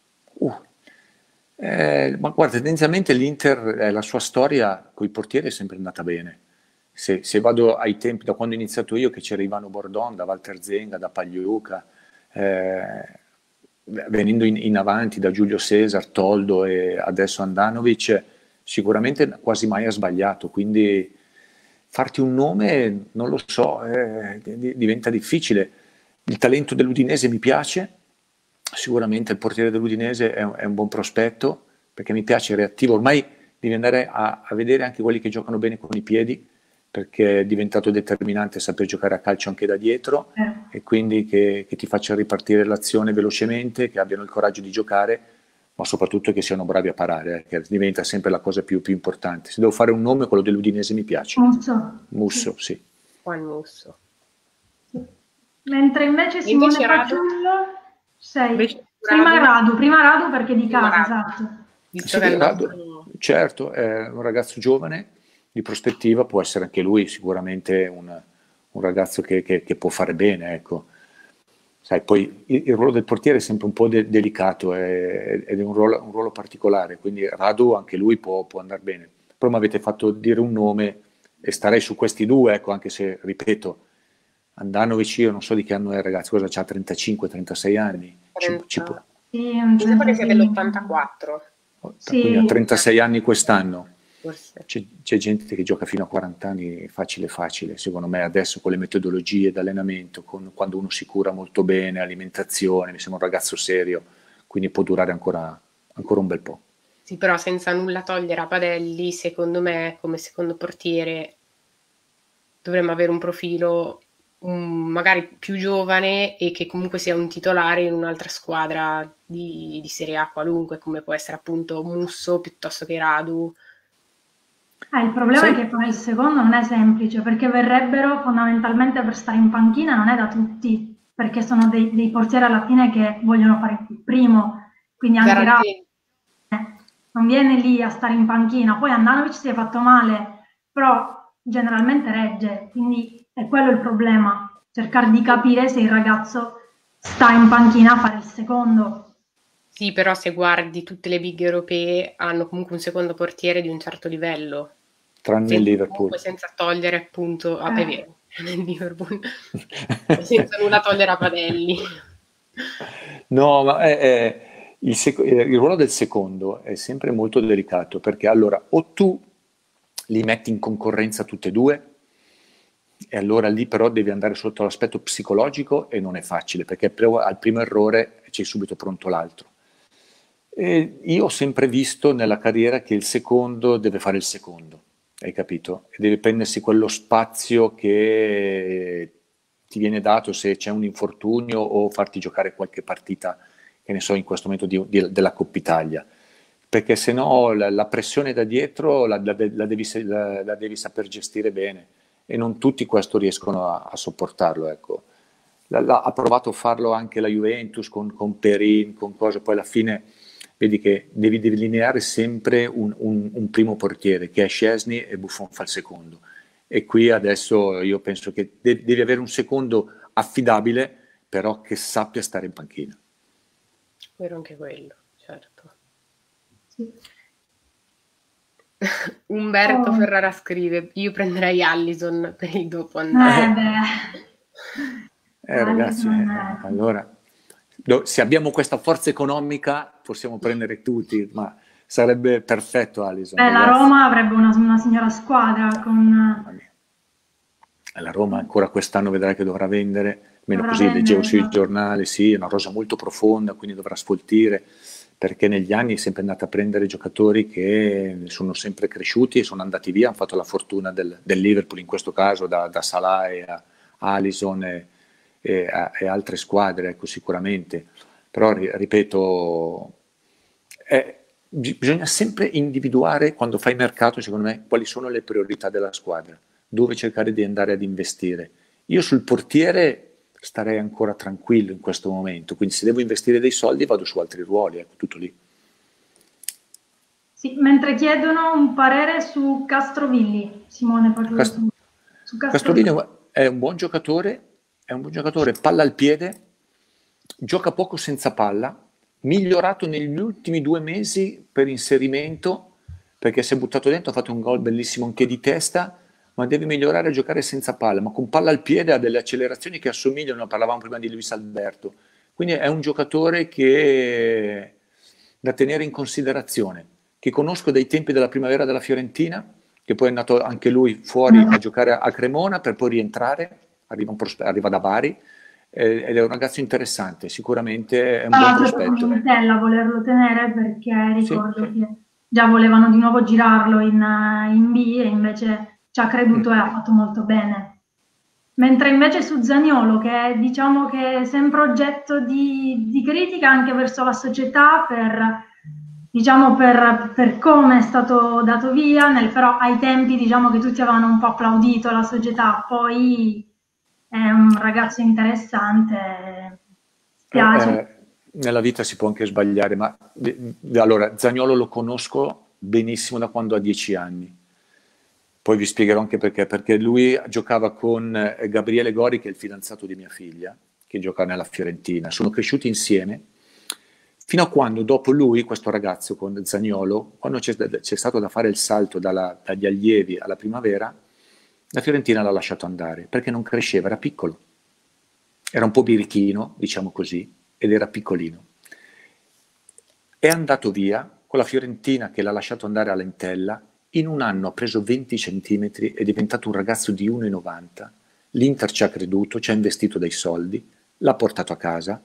Ma guarda, tendenzialmente l'Inter, la sua storia con i portieri è sempre andata bene. Se vado ai tempi, da quando ho iniziato io, che c'era Ivano Bordon, da Walter Zenga, da Pagliuca, venendo in avanti da Giulio Cesar, Toldo e adesso Handanovic, sicuramente quasi mai ha sbagliato, quindi farti un nome, non lo so, diventa difficile. Il talento dell'Udinese mi piace, sicuramente il portiere dell'Udinese è un buon prospetto, perché mi piace, è reattivo. Ormai devi andare a vedere anche quelli che giocano bene con i piedi, perché è diventato determinante saper giocare a calcio anche da dietro, e quindi che ti faccia ripartire l'azione velocemente, che abbiano il coraggio di giocare, ma soprattutto che siano bravi a parare, che diventa sempre la cosa più importante. Se devo fare un nome, quello dell'Udinese mi piace. Musso, sì. Juan Musso. Mentre invece Simone Paciullo prima Radu perché di casa, esatto. Certo, è un ragazzo giovane, di prospettiva, può essere anche lui sicuramente un ragazzo che può fare bene, ecco. Sai, poi il ruolo del portiere è sempre un po' delicato, ed è un ruolo particolare, quindi Radu anche lui può andare bene. Però mi avete fatto dire un nome e starei su questi due, ecco, anche se, ripeto, Handanovic, io non so di che anno è, ragazzi, cosa c'ha, 35-36 anni? Mi sembra che sia dell'84. Quindi ha 36 anni quest'anno. C'è gente che gioca fino a 40 anni facile, secondo me adesso con le metodologie d'allenamento, quando uno si cura molto bene, alimentazione, mi sembra un ragazzo serio, quindi può durare ancora un bel po'. Sì, però senza nulla togliere a Padelli, secondo me come secondo portiere dovremmo avere un profilo magari più giovane e che comunque sia un titolare in un'altra squadra di Serie A qualunque, come può essere appunto Musso piuttosto che Radu. Il problema è che poi il secondo non è semplice, perché verrebbero fondamentalmente per stare in panchina, non è da tutti, perché sono dei portieri alla fine che vogliono fare il primo, quindi anche Radu non viene lì a stare in panchina. Poi Handanovic si è fatto male, però generalmente regge, quindi è quello il problema, cercare di capire se il ragazzo sta in panchina a fare il secondo. Sì, però se guardi tutte le big europee hanno comunque un secondo portiere di un certo livello. Tranne il Liverpool. Senza togliere appunto, è vero, nel Liverpool, senza nulla togliere a Padelli. No, ma il ruolo del secondo è sempre molto delicato, perché allora o tu li metti in concorrenza tutte e due, e allora lì però devi andare sotto l'aspetto psicologico e non è facile, perché al primo errore c'è subito pronto l'altro. E io ho sempre visto nella carriera che il secondo deve fare il secondo, hai capito? E deve prendersi quello spazio che ti viene dato se c'è un infortunio o farti giocare qualche partita, che ne so, in questo momento della Coppa Italia, perché se no la pressione da dietro la devi saper gestire bene, e non tutti questo riescono a sopportarlo, ecco. Ha provato a farlo anche la Juventus con Perin, con cose, poi alla fine vedi che devi delineare sempre un primo portiere, che è Szczesny, e Buffon fa il secondo. E qui adesso io penso che devi avere un secondo affidabile, però che sappia stare in panchina. Vero anche quello, certo. Sì. Umberto Ferrara scrive: io prenderei Alisson per il dopo andare. Ragazzi, allora se abbiamo questa forza economica possiamo prendere tutti, ma sarebbe perfetto Alisson. La Roma avrebbe una signora squadra la Roma ancora quest'anno vedrai che dovrà vendere, meno così leggevo sui giornali, sì, è una rosa molto profonda, quindi dovrà sfoltire, perché negli anni è sempre andata a prendere giocatori che sono sempre cresciuti e sono andati via, hanno fatto la fortuna del Liverpool in questo caso, da Salah a Alisson, e altre squadre, ecco, sicuramente. Però, ripeto, bisogna sempre individuare, quando fai mercato, secondo me, quali sono le priorità della squadra, dove cercare di andare ad investire. Io sul portiere starei ancora tranquillo in questo momento, quindi se devo investire dei soldi vado su altri ruoli, ecco, tutto lì. Sì, mentre chiedono un parere su Castrovilli, Simone, parlo su Castrovilli è un buon giocatore, palla al piede, gioca poco senza palla, migliorato negli ultimi 2 mesi per inserimento, perché si è buttato dentro, ha fatto un gol bellissimo anche di testa, ma deve migliorare a giocare senza palla, ma con palla al piede ha delle accelerazioni che assomigliano, parlavamo prima di Luis Alberto, quindi è un giocatore che da tenere in considerazione, che conosco dai tempi della primavera della Fiorentina, che poi è andato anche lui fuori a giocare a Cremona per poi rientrare, arriva da Bari, ed è un ragazzo interessante, sicuramente è un buon prospetto. A volerlo tenere perché ricordo che già volevano di nuovo girarlo in B e invece ci ha creduto e ha fatto molto bene. Mentre invece su Zaniolo, che diciamo che è sempre oggetto di critica anche verso la società per come è stato dato via, però ai tempi diciamo che tutti avevano un po' applaudito la società, poi è un ragazzo interessante, spiace. Nella vita si può anche sbagliare, ma allora Zaniolo lo conosco benissimo da quando ha 10 anni. Poi vi spiegherò anche perché lui giocava con Gabriele Gori, che è il fidanzato di mia figlia, che gioca nella Fiorentina. Sono cresciuti insieme, fino a quando dopo lui, questo ragazzo con Zaniolo, quando c'è stato da fare il salto dagli allievi alla primavera, la Fiorentina l'ha lasciato andare, perché non cresceva, era piccolo. Era un po' birichino, diciamo così, ed era piccolino. È andato via con la Fiorentina che l'ha lasciato andare all'Entella. In un anno ha preso 20 centimetri, è diventato un ragazzo di 1,90. L'Inter ci ha creduto, ci ha investito dei soldi, l'ha portato a casa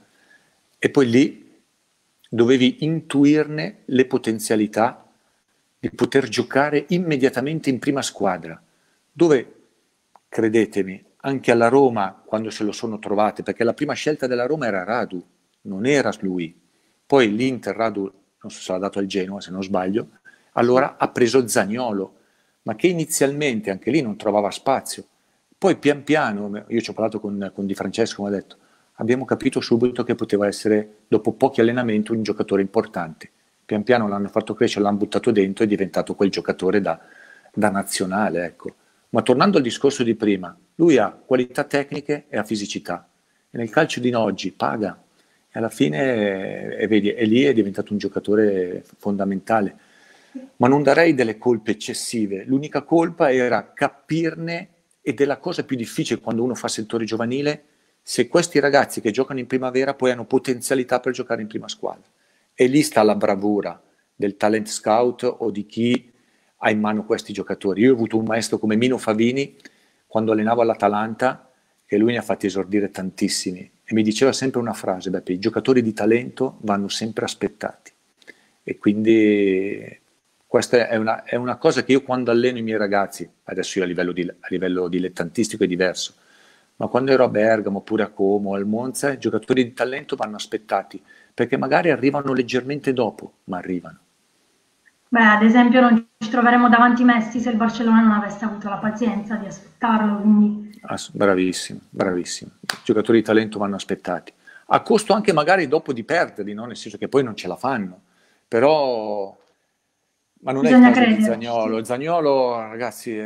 e poi lì dovevi intuirne le potenzialità di poter giocare immediatamente in prima squadra, dove, credetemi, anche alla Roma, quando se lo sono trovate, perché la prima scelta della Roma era Radu, non era lui. Poi l'Inter, Radu, non so se l'ha dato al Genoa, se non sbaglio, allora ha preso Zaniolo, ma che inizialmente anche lì non trovava spazio. Poi pian piano, io ci ho parlato con Di Francesco, mi ha detto, abbiamo capito subito che poteva essere, dopo pochi allenamenti, un giocatore importante. Pian piano l'hanno fatto crescere, l'hanno buttato dentro e è diventato quel giocatore da nazionale, ecco. Ma tornando al discorso di prima, lui ha qualità tecniche e ha fisicità. E nel calcio di oggi paga. E alla fine, vedi, e lì è diventato un giocatore fondamentale. Ma non darei delle colpe eccessive. L'unica colpa era capirne, ed è la cosa più difficile quando uno fa settore giovanile, se questi ragazzi che giocano in primavera poi hanno potenzialità per giocare in prima squadra. E lì sta la bravura del talent scout o di chi ha in mano questi giocatori. Io ho avuto un maestro come Mino Favini quando allenavo all'Atalanta, che lui ne ha fatti esordire tantissimi e mi diceva sempre una frase: Beppe, i giocatori di talento vanno sempre aspettati. E quindi questa è una cosa che io quando alleno i miei ragazzi, adesso io a livello dilettantistico è diverso, ma quando ero a Bergamo oppure a Como o al Monza, i giocatori di talento vanno aspettati, perché magari arrivano leggermente dopo, ma arrivano. Beh, ad esempio non ci troveremo davanti Messi se il Barcellona non avesse avuto la pazienza di aspettarlo, quindi... Bravissimo, bravissimo. I giocatori di talento vanno aspettati. A costo anche magari dopo di perderli, no? Nel senso che poi non ce la fanno. Però... Ma non bisogna è il caso di Zaniolo. Zaniolo, ragazzi,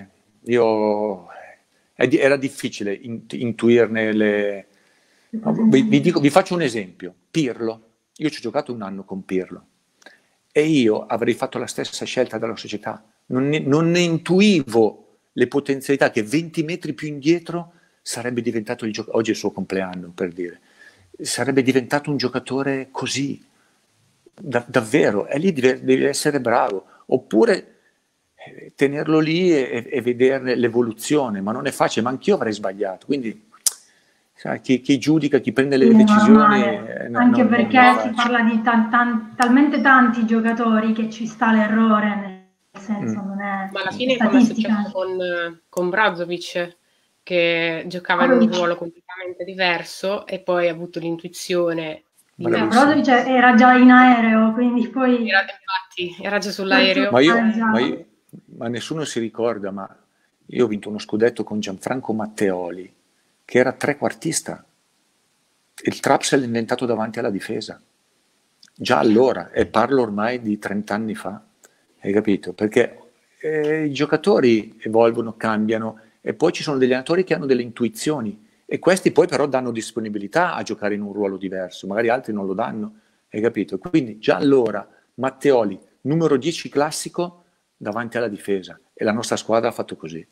era difficile intuirne le... No, vi faccio un esempio. Pirlo. Io ci ho giocato un anno con Pirlo. E io avrei fatto la stessa scelta della società. Non ne intuivo le potenzialità che 20 metri più indietro sarebbe diventato oggi è il suo compleanno, per dire. Sarebbe diventato un giocatore così. Davvero. E lì devi essere bravo. Oppure tenerlo lì e vederne l'evoluzione. Ma non è facile, ma anch'io avrei sbagliato. Quindi... Chi giudica, chi prende le decisioni... Anche perché si parla di talmente tanti giocatori che ci sta l'errore, nel senso non è... Ma alla fine come è successo con Brozovic, che giocava in un ruolo completamente completamente diverso e poi ha avuto l'intuizione. Brozovic era già in aereo, quindi poi... Infatti, era già sull'aereo. Ma nessuno si ricorda, ma io ho vinto uno scudetto con Gianfranco Matteoli, che era trequartista. Il traps l'ha inventato davanti alla difesa. Già allora, e parlo ormai di 30 anni fa, hai capito? Perché i giocatori evolvono, cambiano, e poi ci sono degli allenatori che hanno delle intuizioni, e questi poi però danno disponibilità a giocare in un ruolo diverso, magari altri non lo danno, hai capito? Quindi già allora Matteoli, numero 10 classico, davanti alla difesa, e la nostra squadra ha fatto così.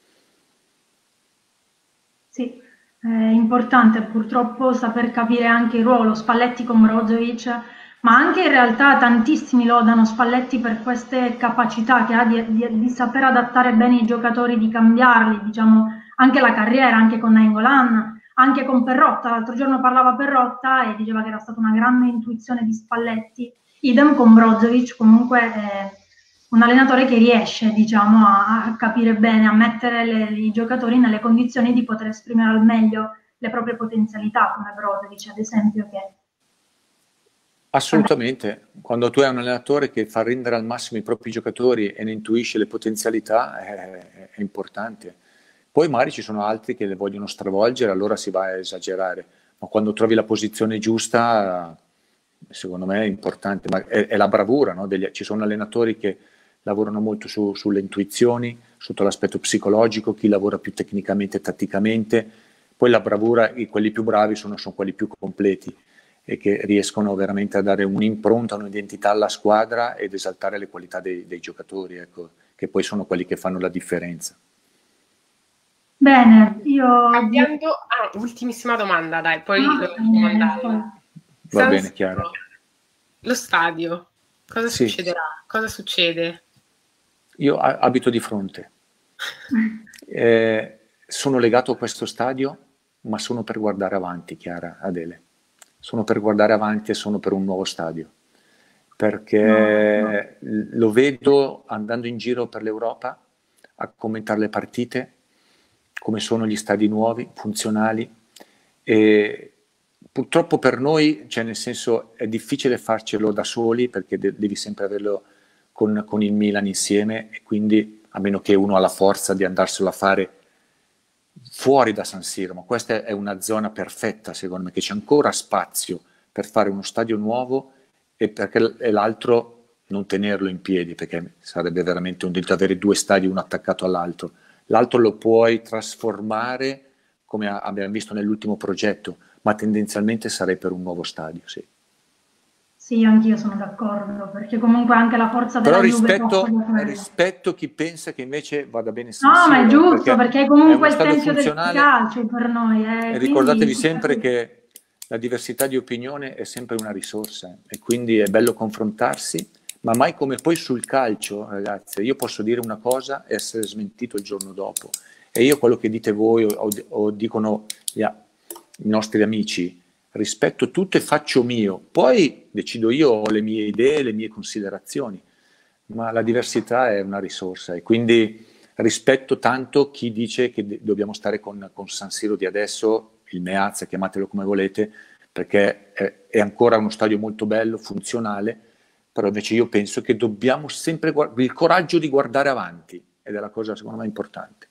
Sì, è importante purtroppo saper capire anche il ruolo. Spalletti con Brozovic, ma anche in realtà tantissimi lodano Spalletti per queste capacità che ha di saper adattare bene i giocatori, di cambiarli, diciamo, anche la carriera, anche con Nainggolan, anche con Perrotta. L'altro giorno parlava Perrotta e diceva che era stata una grande intuizione di Spalletti, idem con Brozovic. Comunque è un allenatore che riesce, diciamo, a capire bene, a mettere i giocatori nelle condizioni di poter esprimere al meglio le proprie potenzialità, come Brozovic ad esempio, che... Assolutamente, quando tu hai un allenatore che fa rendere al massimo i propri giocatori e ne intuisce le potenzialità, è importante. Poi magari ci sono altri che le vogliono stravolgere, allora si va a esagerare, ma quando trovi la posizione giusta, secondo me è importante, ma è la bravura, no? Ci sono allenatori che lavorano molto sulle intuizioni, sotto l'aspetto psicologico, chi lavora più tecnicamente e tatticamente, poi la bravura, quelli più bravi sono quelli più completi e che riescono veramente a dare un'impronta, un'identità alla squadra ed esaltare le qualità dei giocatori, ecco, che poi sono quelli che fanno la differenza. Bene, io... ultimissima domanda, dai, poi Va bene, Chiara. Lo stadio, cosa succederà? Cosa succede? Io abito di fronte. Sono legato a questo stadio, ma sono per guardare avanti, Chiara, Adele. Sono per guardare avanti e sono per un nuovo stadio, perché lo vedo andando in giro per l'Europa a commentare le partite, come sono gli stadi nuovi, funzionali, e purtroppo per noi, cioè nel senso, è difficile farcelo da soli, perché devi sempre averlo con il Milan insieme, e quindi a meno che uno ha la forza di andarselo a fare fuori da San Siro, ma questa è una zona perfetta secondo me, che c'è ancora spazio per fare uno stadio nuovo e l'altro non tenerlo in piedi, perché sarebbe veramente un delitto avere due stadi uno attaccato all'altro. L'altro lo puoi trasformare come abbiamo visto nell'ultimo progetto, ma tendenzialmente sarei per un nuovo stadio, sì. Sì, anch'io sono d'accordo, perché comunque anche la forza della Juve... Però rispetto chi pensa che invece vada bene San Siro. No, ma è giusto, perché comunque è il tempio del calcio per noi. E ricordatevi sempre che la diversità di opinione è sempre una risorsa, e quindi è bello confrontarsi, ma mai come poi sul calcio, ragazzi. Io posso dire una cosa e essere smentito il giorno dopo. E io quello che dite voi o dicono i nostri amici, rispetto tutto e faccio mio, poi decido io, ho le mie idee, le mie considerazioni, ma la diversità è una risorsa, e quindi rispetto tanto chi dice che dobbiamo stare con San Siro di adesso, il Meazza, chiamatelo come volete, perché è ancora uno stadio molto bello, funzionale, però invece io penso che dobbiamo sempre il coraggio di guardare avanti, ed è la cosa secondo me importante.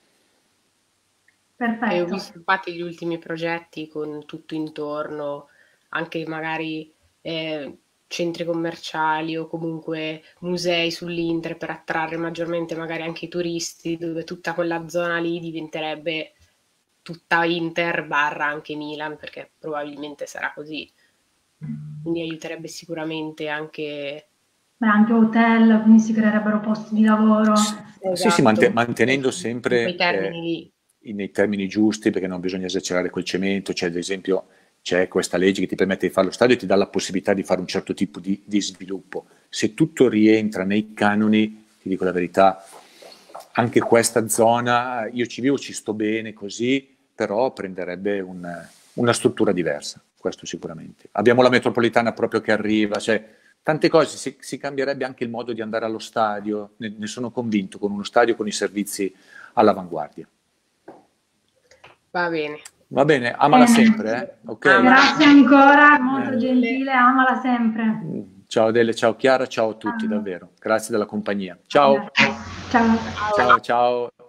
Perfetto. E ho visto infatti gli ultimi progetti con tutto intorno, anche magari centri commerciali o comunque musei sull'Inter per attrarre maggiormente magari anche i turisti, dove tutta quella zona lì diventerebbe tutta Inter barra anche Milan, perché probabilmente sarà così. Quindi aiuterebbe sicuramente anche... anche hotel, quindi si creerebbero posti di lavoro. Esatto. Sì, mantenendo sempre nei termini giusti, perché non bisogna esagerare col cemento. Cioè, ad esempio, c'è questa legge che ti permette di fare lo stadio e ti dà la possibilità di fare un certo tipo di sviluppo. Se tutto rientra nei canoni, ti dico la verità, anche questa zona, io ci vivo, ci sto bene così, però prenderebbe una struttura diversa, questo sicuramente. Abbiamo la metropolitana proprio che arriva, cioè tante cose, si cambierebbe anche il modo di andare allo stadio, ne sono convinto, con uno stadio con i servizi all'avanguardia. Va bene. Va bene, amala sempre, ok? Grazie ancora, molto gentile, amala sempre. Ciao Adele, ciao Chiara, ciao a tutti, davvero. Grazie della compagnia. Ciao. Ciao. Ciao, ciao.